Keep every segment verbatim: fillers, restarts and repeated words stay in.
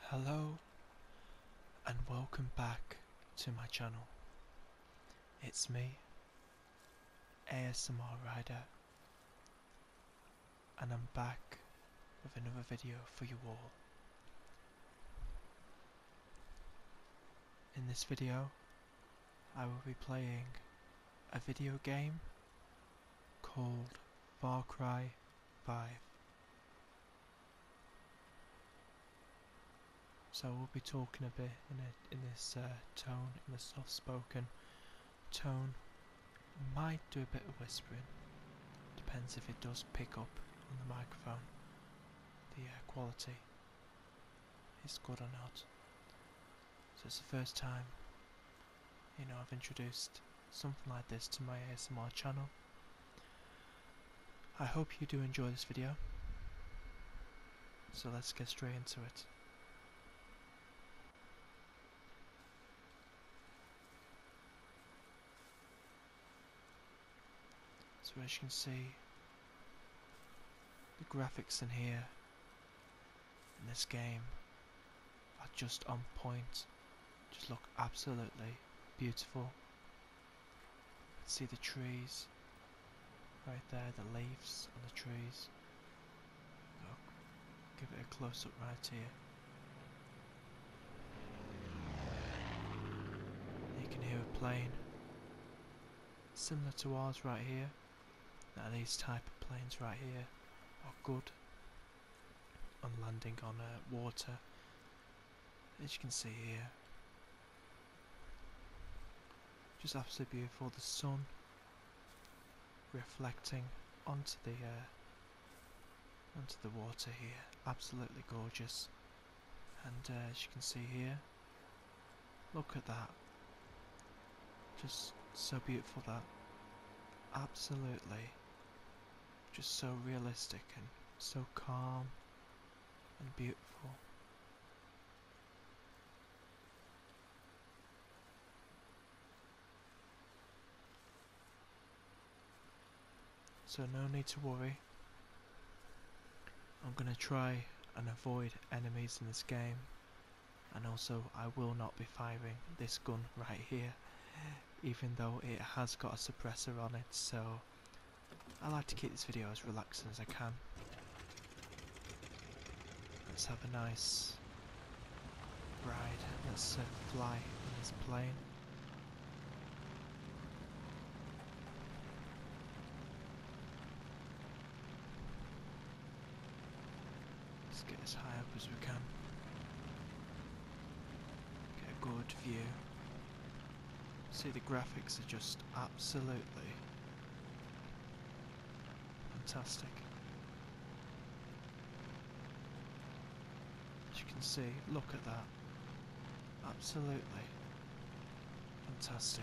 Hello and welcome back to my channel. It's me, A S M R Rider, and I'm back with another video for you all. In this video, I will be playing a video game called Far Cry five. So we'll be talking a bit in a, in this uh, tone, in a soft-spoken tone. Might do a bit of whispering. Depends if it does pick up on the microphone. The uh, quality is good or not. So it's the first time, you know, I've introduced something like this to my A S M R channel. I hope you do enjoy this video. So let's get straight into it. So as you can see, the graphics in here, in this game, are just on point. Just look absolutely beautiful. See the trees right there, the leaves on the trees. Oh, give it a close up right here. You can hear a plane similar to ours right here. Now these type of planes right here are good on landing on uh, water, as you can see here. Just absolutely beautiful. The sun reflecting onto the uh, onto the water here, absolutely gorgeous. And uh, as you can see here, look at that, just so beautiful. That absolutely just so realistic and so calm and beautiful. So no need to worry. I'm gonna try and avoid enemies in this game, and also I will not be firing this gun right here, even though it has got a suppressor on it. So I like to keep this video as relaxing as I can. Let's have a nice ride. Let's uh, fly in this plane. Let's get as high up as we can. Get a good view. See, the graphics are just absolutely fantastic. As you can see, look at that. Absolutely fantastic.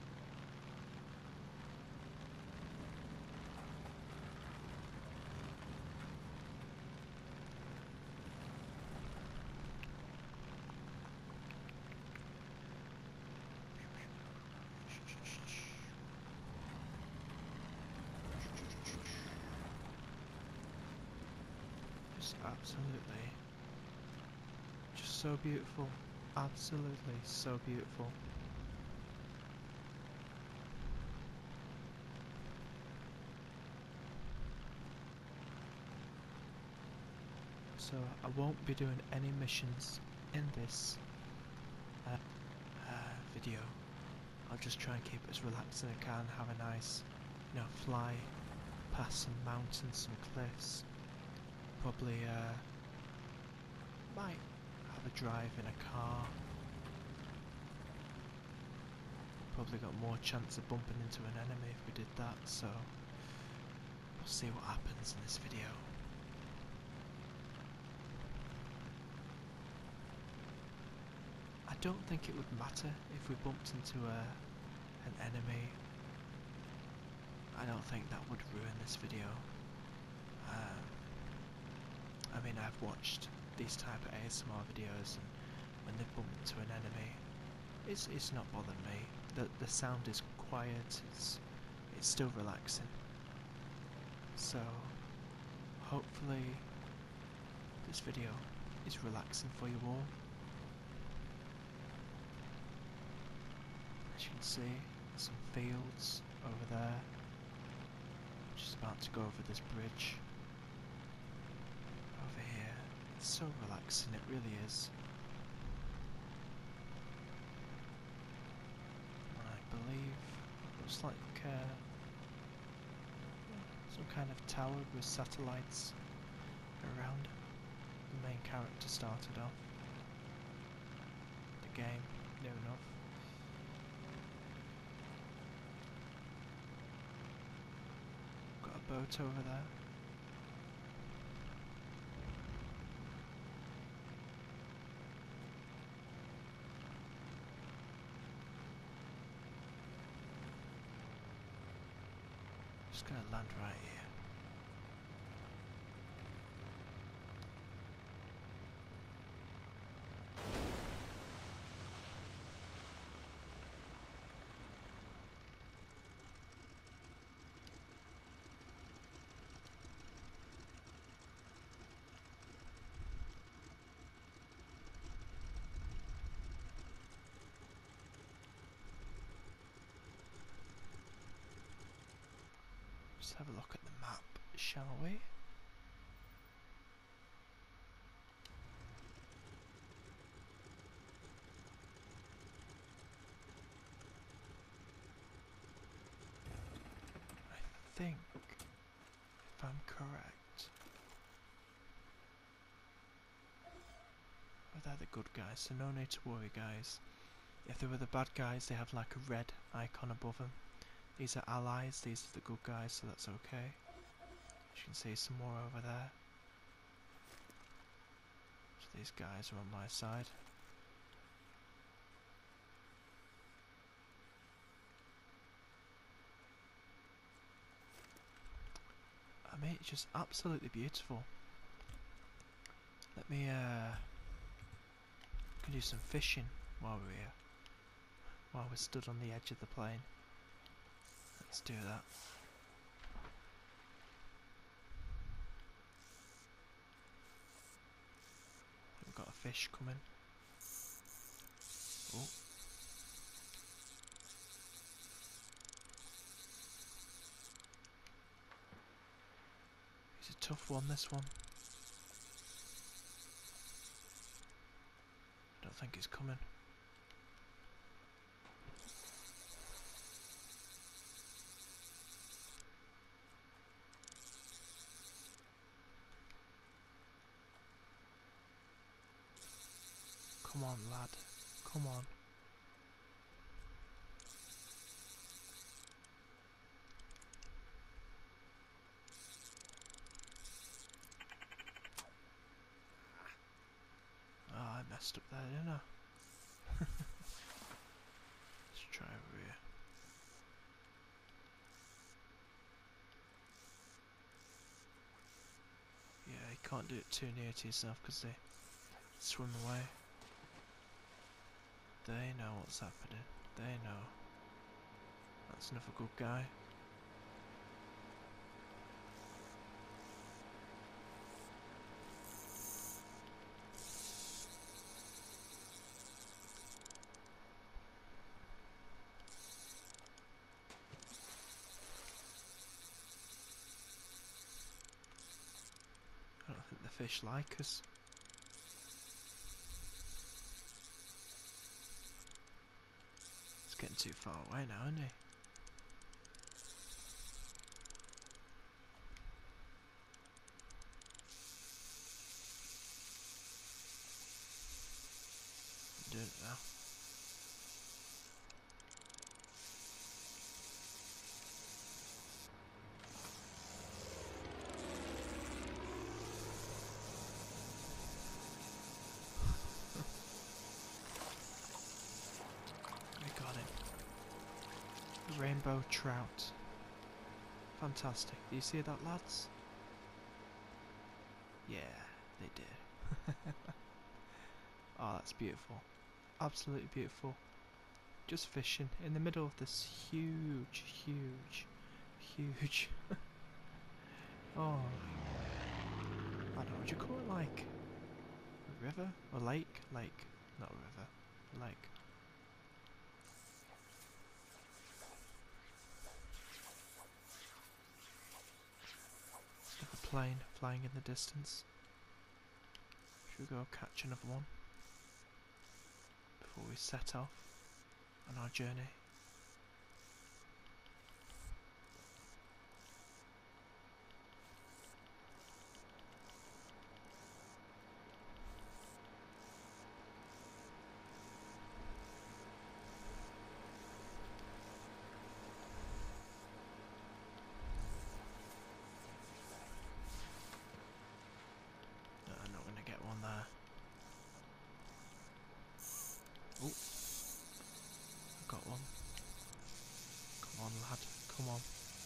Just absolutely, just so beautiful. Absolutely so beautiful. So I won't be doing any missions in this uh, uh, video. I'll just try and keep it as relaxed as I can, have a nice, you know, fly past some mountains, some cliffs. Probably uh, might have a drive in a car. Probably got more chance of bumping into an enemy if we did that, so we'll see what happens in this video. I don't think it would matter if we bumped into a, an enemy. I don't think that would ruin this video. Um, I mean, I've watched these type of A S M R videos, and when they bump into an enemy, it's, it's not bothering me. The, the sound is quiet, it's, it's still relaxing. So hopefully this video is relaxing for you all. As you can see, some fields over there. Just about to go over this bridge. Over here. It's so relaxing, it really is. And I believe it looks like uh, some kind of tower with satellites around the main character started off. The game, near enough. Got a boat over there. Just gonna land right here. Let's have a look at the map, shall we? I think, if I'm correct, oh, they're the good guys, so no need to worry, guys. If they were the bad guys, they have like a red icon above them. These are allies, these are the good guys, so that's okay. As you can see, some more over there. So these guys are on my side. I mean, it's just absolutely beautiful. Let me, uh, can do some fishing while we're here. While we're stood on the edge of the plane. Let's do that. We've got a fish coming. Oh. It's a tough one, this one. I don't think it's coming. Come on, lad. Come on. Oh, I messed up there, didn't I? Let's try over here. Yeah, you can't do it too near to yourself because they swim away. They know what's happening. They know. That's another good guy. I don't think the fish like us. It's getting too far away now, isn't he? I'm doing it now. We got it. Rainbow trout. Fantastic. Do you see that, lads? Yeah, they did. Oh, that's beautiful. Absolutely beautiful. Just fishing in the middle of this huge, huge, huge. Oh, I don't know what you call it, like river? Or lake? Lake. Not a river. Lake. Another plane flying in the distance. Should we go catch another one before we set off on our journey? No, I'm not going to get one there. Oh, I got one. Come on, lad. Come on.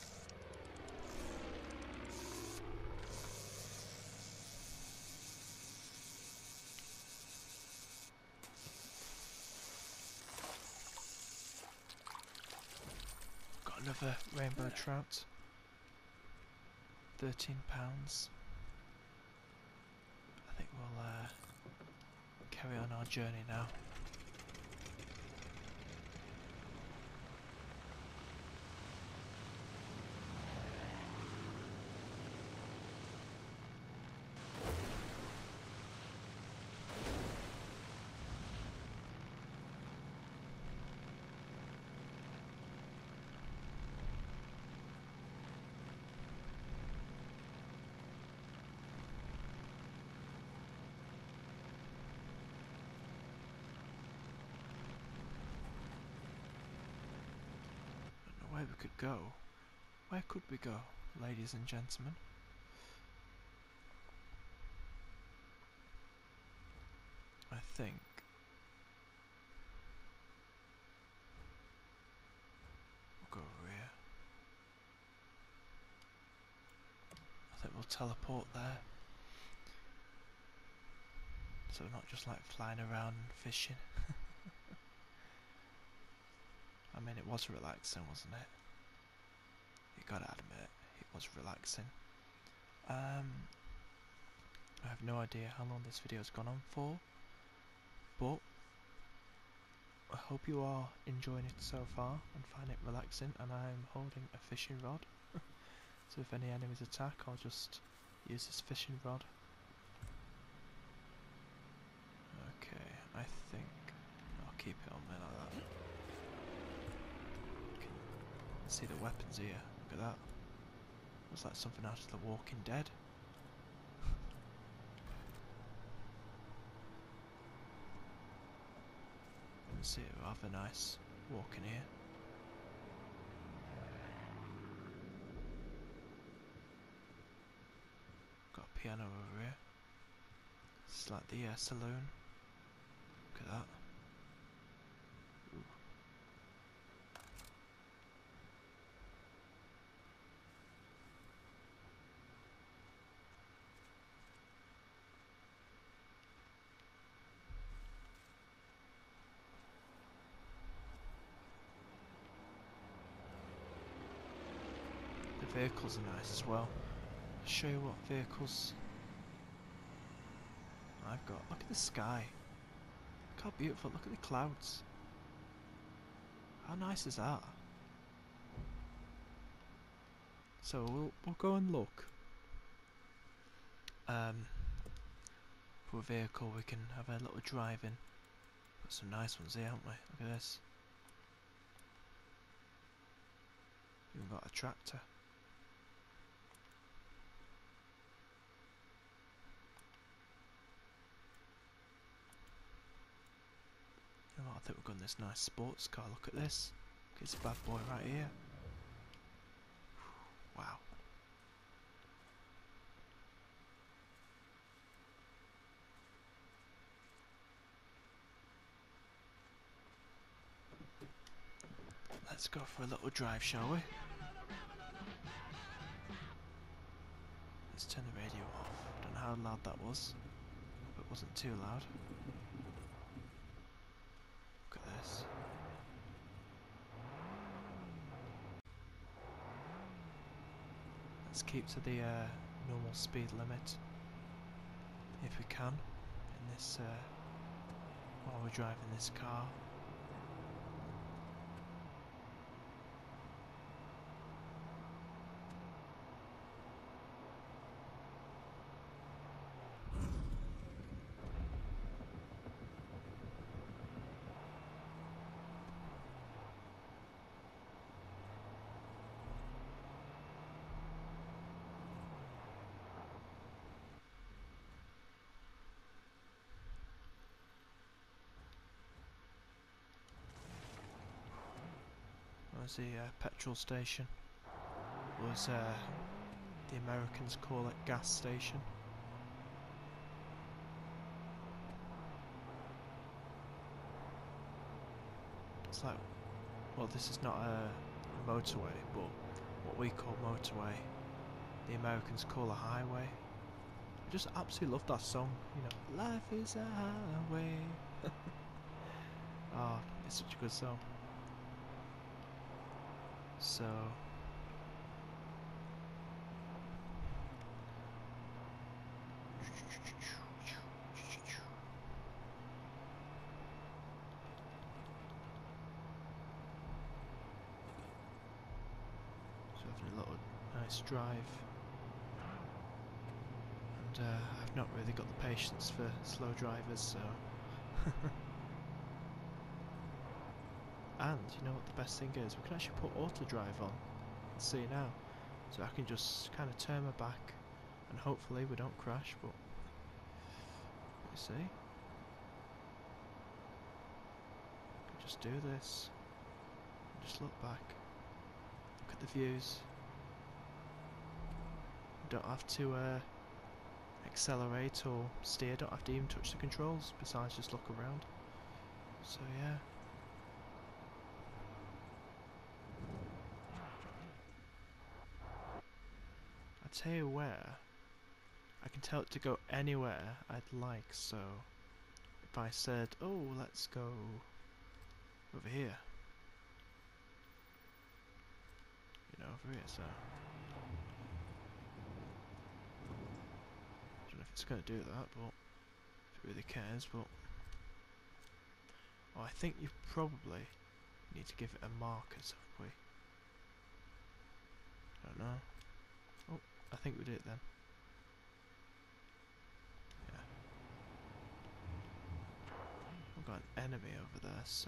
Got another rainbow trout. Thirteen pounds. I think we'll uh, carry on our journey now. Where we could go. Where could we go, ladies and gentlemen? I think we'll go over here. I think we'll teleport there. So we're not just like flying around and fishing. I mean, it was relaxing, wasn't it? You gotta admit, it was relaxing. Um, I have no idea how long this video has gone on for, but I hope you are enjoying it so far and find it relaxing. And I'm holding a fishing rod, so if any enemies attack, I'll just use this fishing rod. Okay, I think I'll keep it on there like that. See the weapons here, look at that. Looks like something out of The Walking Dead. Let's see, we'll have a nice walk in here. Got a piano over here. It's like the uh, saloon. Look at that. Ooh. The vehicles are nice as well. I'll show you what vehicles I've got. Look at the sky. Look how beautiful. Look at the clouds. How nice is that? So we'll we'll go and look um, for a vehicle we can have a little drive in. Got some nice ones here, haven't we? Look at this. Even got a tractor. You know what, I think we've got this nice sports car. Look at this. Look at this bad boy right here. Wow. Let's go for a little drive, shall we? Let's turn the radio off. Don't know how loud that was. Hope it wasn't too loud. Look at this. Let's keep to the uh, normal speed limit if we can in this, uh, while we're driving this car. Was the uh, petrol station, was uh, the Americans call it gas station. It's like, well, this is not a motorway, but what we call motorway, the Americans call a highway. I just absolutely love that song, you know, life is a highway. Oh, it's such a good song. So So having a little nice drive, and uh, I've not really got the patience for slow drivers, so and you know what the best thing is, we can actually put auto drive on. Let's see now, so I can just kind of turn my back and hopefully we don't crash, but you see, I can just do this and just look back, look at the views. Don't have to uh, accelerate or steer, don't have to even touch the controls, besides just look around. So yeah. I tell you where, I can tell it to go anywhere I'd like, so if I said, oh, let's go over here, you know, over here, so I don't know if it's going to do that, but if it really cares, but oh, I think you probably need to give it a marker, so we I don't know. Oh, I think we did it then. Yeah. We've got an enemy over there, so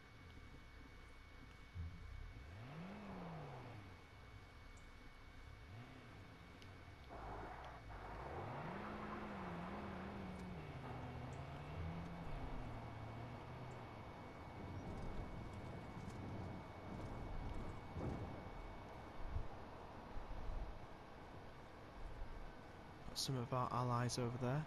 got some of our allies over there.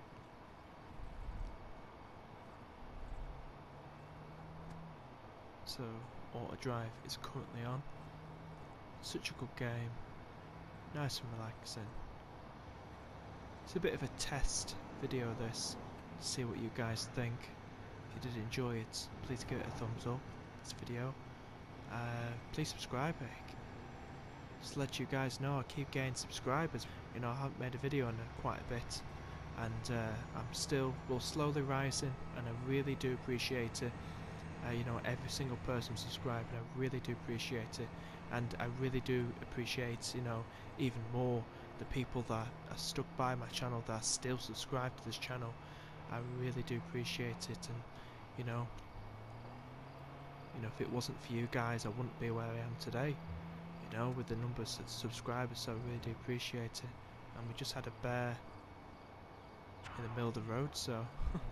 So auto drive is currently on. Such a good game, nice and relaxing. It's a bit of a test video this, to see what you guys think. If you did enjoy it, please give it a thumbs up, this video. Uh, please subscribe. Just to let you guys know I keep getting subscribers. You know, I haven't made a video in quite a bit, and uh, I'm still, well, slowly rising, and I really do appreciate it. Uh, you know, every single person subscribing, I really do appreciate it, and I really do appreciate, you know, even more the people that are stuck by my channel, that are still subscribed to this channel. I really do appreciate it, and you know, you know, if it wasn't for you guys, I wouldn't be where I am today. You know, with the numbers of subscribers, so I really do appreciate it. And we just had a bear in the middle of the road, so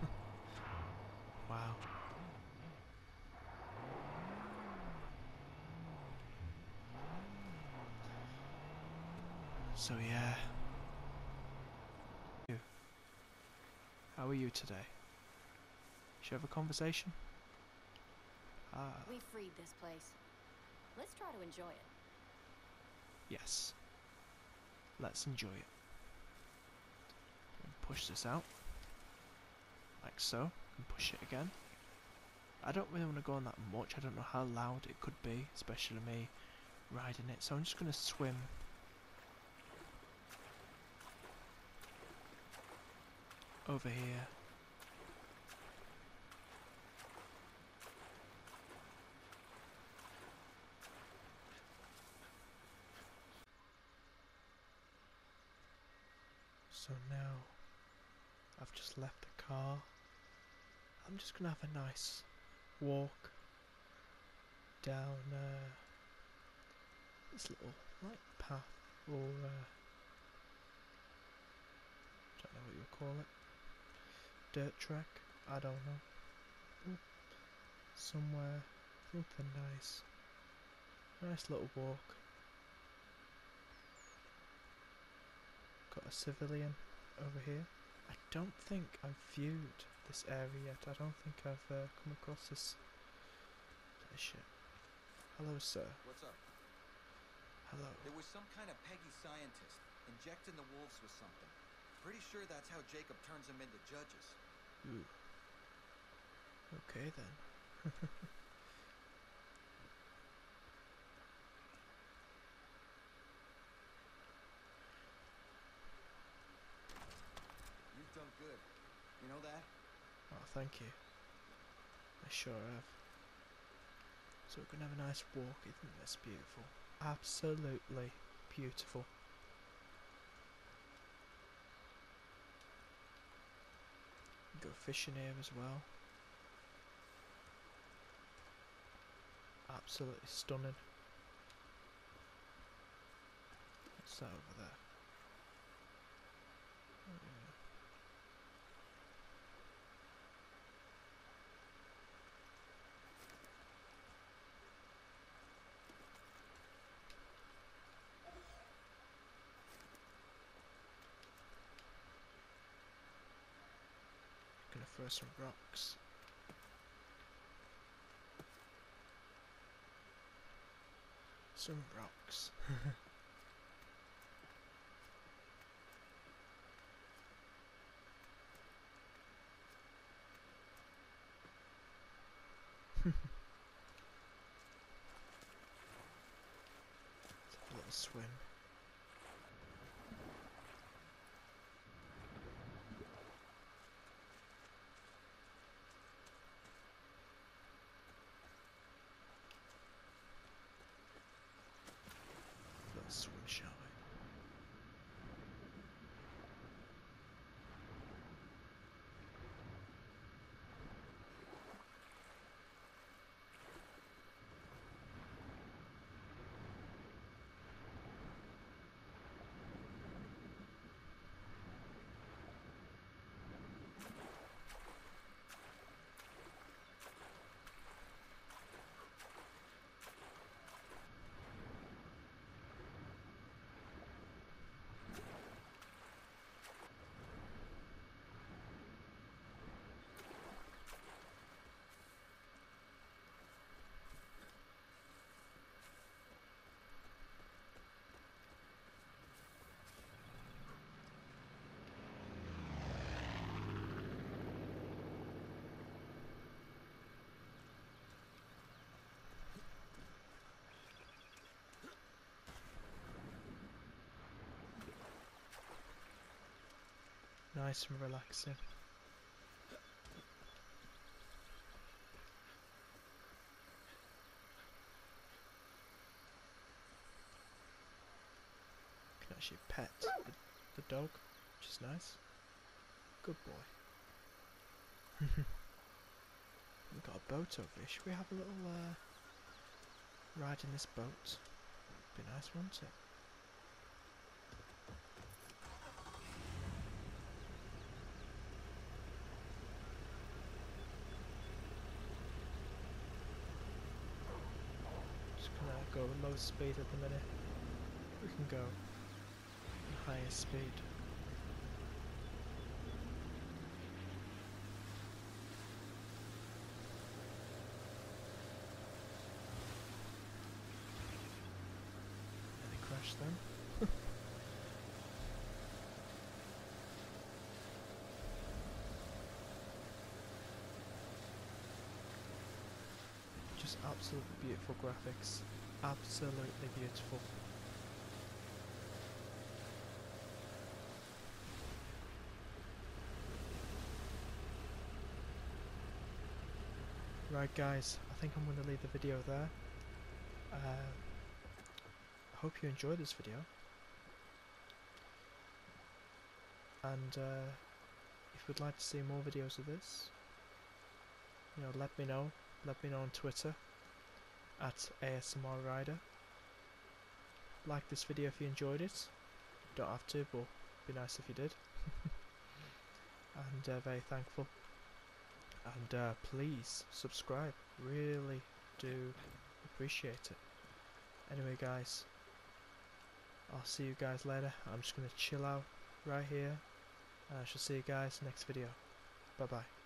wow. So yeah. How are you today? Should we have a conversation? Ah. We freed this place. Let's try to enjoy it. Yes. Let's enjoy it. Push this out. Like so. And push it again. I don't really want to go on that much. I don't know how loud it could be, especially me riding it. So I'm just going to swim over here So now I've just left the car. I'm just gonna have a nice walk down uh, this little like path, or uh, don't know what you would call it, dirt track, I don't know, but somewhere, something nice, nice little walk. Got a civilian over here. I don't think I've viewed this area yet. I don't think I've uh, come across this, this shit. Hello, sir. What's up? Hello. There was some kind of Peggy scientist injecting the wolves with something. Pretty sure that's how Jacob turns them into judges. Ooh. Okay then. You've done good. You know that? Oh, thank you. I sure have. So we're gonna have a nice walk. Isn't this beautiful? Absolutely beautiful. Go fishing here as well. Absolutely stunning. What's that over there? Oh, yeah. Gonna throw some rocks. Some rocks. Let's have a little swim. Little swim, shall we? Nice and relaxing. Can actually pet the, the dog, which is nice. Good boy. We've got a boat over here. Should we have a little uh, ride in this boat? Be nice, wouldn't it? Just gonna go low speed at the minute. We can go higher speed. Nearly crashed then. Just absolutely beautiful graphics. Absolutely beautiful. Right guys, I think I'm going to leave the video there. Uh, I hope you enjoyed this video. and uh, if you'd like to see more videos of this, you know, let me know. Let me know on Twitter at A S M R Rider. Like this video if you enjoyed it. Don't have to, but it'd be nice if you did. And uh, very thankful. And uh, please subscribe. Really do appreciate it. Anyway, guys, I'll see you guys later. I'm just gonna chill out right here. I shall see you guys next video. Bye bye.